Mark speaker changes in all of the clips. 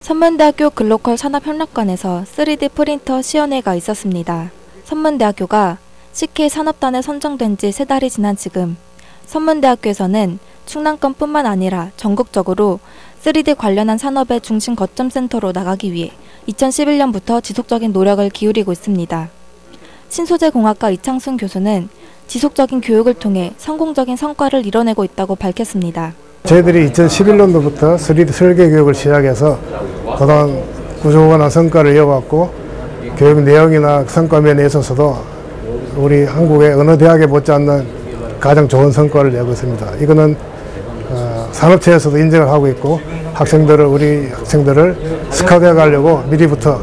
Speaker 1: 선문대학교 글로컬 산업협력관에서 3D 프린터 시연회가 있었습니다. 선문대학교가 CK 산업단에 선정된 지 3달이 지난 지금 선문대학교에서는 충남권뿐만 아니라 전국적으로 3D 관련한 산업의 중심 거점 센터로 나가기 위해 2011년부터 지속적인 노력을 기울이고 있습니다. 신소재공학과 이창순 교수는 지속적인 교육을 통해 성공적인 성과를 이뤄내고 있다고 밝혔습니다.
Speaker 2: 저희들이 2011년도부터 3D 설계 교육을 시작해서 그동안 구조관한 성과를 이어왔고 교육 내용이나 성과 면에 있어서도 우리 한국의 어느 대학에 못지않는 가장 좋은 성과를 내고 있습니다. 이거는 산업체에서도 인정을 하고 있고 우리 학생들을 스카우트해 가려고 미리부터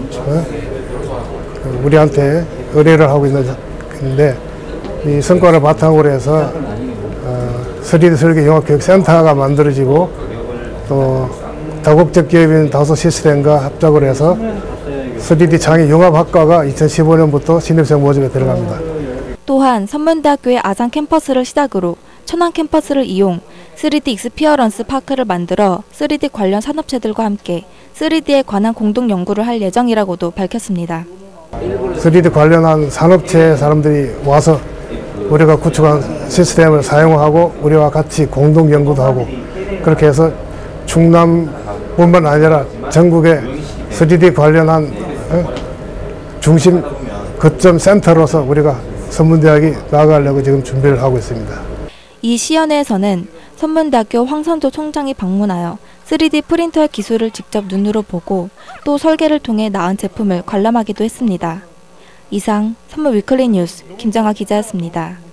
Speaker 2: 우리한테 의뢰를 하고 있는데 이 성과를 바탕으로 해서 3D 설계 융합교육센터가 만들어지고 또 다국적 기업인 다소시스템과 합작을 해서 3D 창의 융합학과가 2015년부터 신입생 모집에 들어갑니다.
Speaker 1: 또한 선문대학교의 아산 캠퍼스를 시작으로 천안 캠퍼스를 이용 3D 익스피어런스 파크를 만들어 3D 관련 산업체들과 함께 3D에 관한 공동 연구를 할 예정이라고도 밝혔습니다.
Speaker 2: 3D 관련한 산업체 사람들이 와서 우리가 구축한 시스템을 사용하고 우리와 같이 공동 연구도 하고 그렇게 해서 충남뿐만 아니라 전국의 3D 관련한 중심 거점 센터로서 우리가 선문대학이 나아가려고 지금 준비를 하고 있습니다.
Speaker 1: 이 시연회에서는 선문대학교 황선조 총장이 방문하여 3D 프린터의 기술을 직접 눈으로 보고 또 설계를 통해 나은 제품을 관람하기도 했습니다. 이상 선문 위클리 뉴스 김정아 기자였습니다.